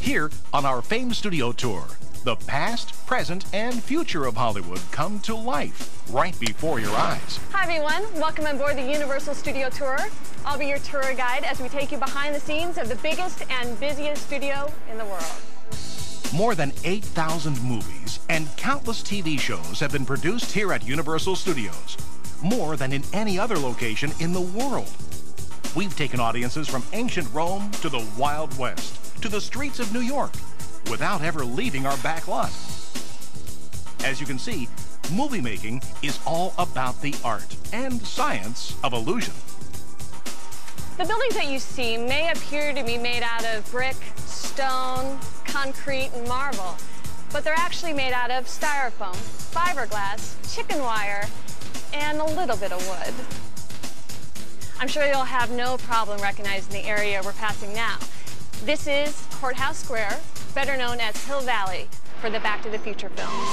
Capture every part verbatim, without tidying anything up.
Here on our famed studio tour, the past, present, and future of Hollywood come to life right before your eyes. Hi everyone, welcome on board the Universal Studio Tour. I'll be your tour guide as we take you behind the scenes of the biggest and busiest studio in the world. More than eight thousand movies and countless T V shows have been produced here at Universal Studios, more than in any other location in the world. We've taken audiences from ancient Rome to the Wild West, to the streets of New York, without ever leaving our back lot. As you can see, movie making is all about the art and science of illusion. The buildings that you see may appear to be made out of brick, stone, concrete, and marble, but they're actually made out of styrofoam, fiberglass, chicken wire, and a little bit of wood. I'm sure you'll have no problem recognizing the area we're passing now. This is Courthouse Square, better known as Hill Valley for the Back to the Future films.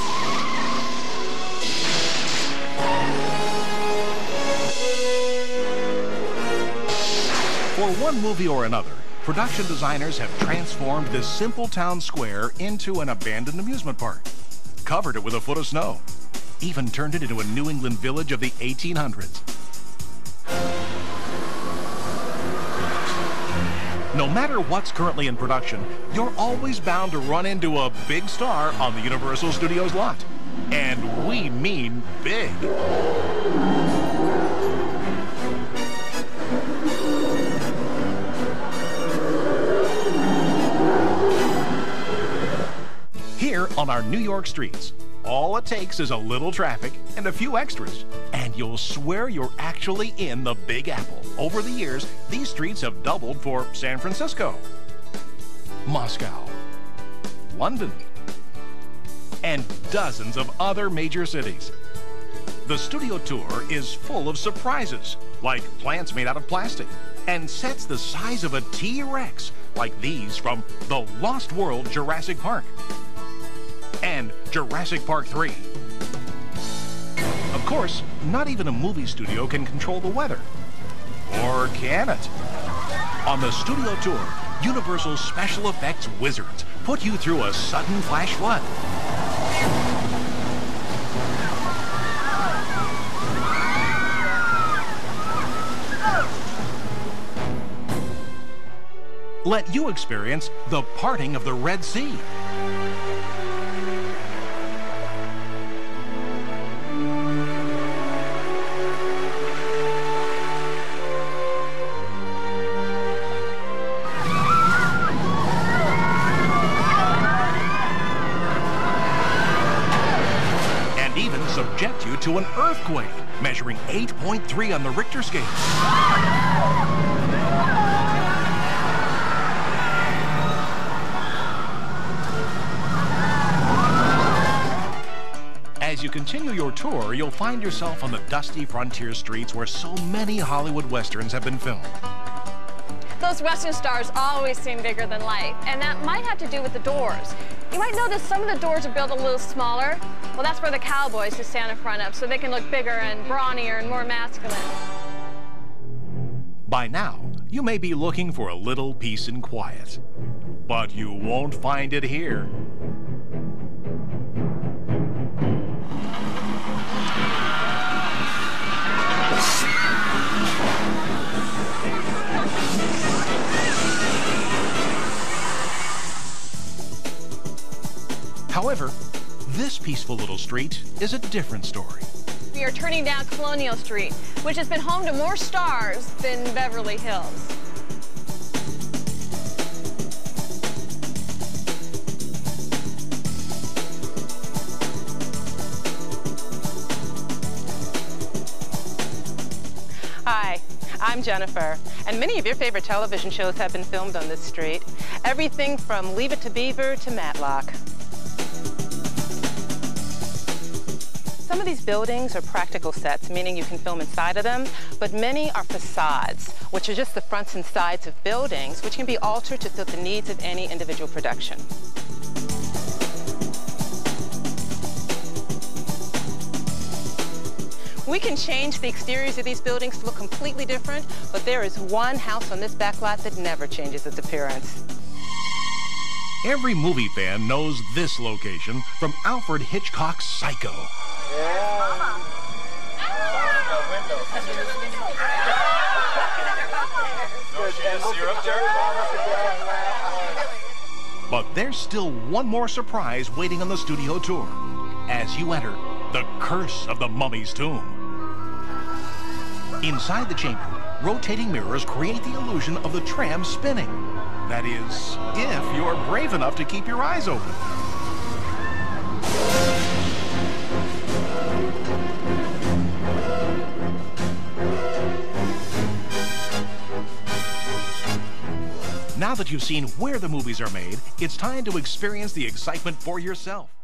For one movie or another, production designers have transformed this simple town square into an abandoned amusement park, covered it with a foot of snow, even turned it into a New England village of the eighteen hundreds. No matter what's currently in production, you're always bound to run into a big star on the Universal Studios lot. And we mean big. Here on our New York streets, all it takes is a little traffic and a few extras, and you'll swear you're actually in the Big Apple. Over the years, these streets have doubled for San Francisco, Moscow, London, and dozens of other major cities. The studio tour is full of surprises, like plants made out of plastic, and sets the size of a T-Rex, like these from The Lost World Jurassic Park and Jurassic Park three. Of course, not even a movie studio can control the weather. Or can it? On the studio tour, Universal special effects wizards put you through a sudden flash flood. Let you experience the parting of the Red Sea. Subject you to an earthquake, measuring eight point three on the Richter scale. As you continue your tour, you'll find yourself on the dusty frontier streets where so many Hollywood westerns have been filmed. Those Western stars always seem bigger than life, and that might have to do with the doors. You might notice some of the doors are built a little smaller. Well, that's where the cowboys just stand in front of, so they can look bigger and brawnier and more masculine. By now, you may be looking for a little peace and quiet, but you won't find it here. However, this peaceful little street is a different story. We are turning down Colonial Street, which has been home to more stars than Beverly Hills. Hi, I'm Jennifer, and many of your favorite television shows have been filmed on this street. Everything from Leave It to Beaver to Matlock. Some of these buildings are practical sets, meaning you can film inside of them, but many are facades, which are just the fronts and sides of buildings, which can be altered to fit the needs of any individual production. We can change the exteriors of these buildings to look completely different, but there is one house on this backlot that never changes its appearance. Every movie fan knows this location from Alfred Hitchcock's Psycho. Yeah. But there's still one more surprise waiting on the studio tour as you enter the Curse of the Mummy's Tomb. Inside the chamber, rotating mirrors create the illusion of the tram spinning. That is, if you're brave enough to keep your eyes open. Now that you've seen where the movies are made, it's time to experience the excitement for yourself.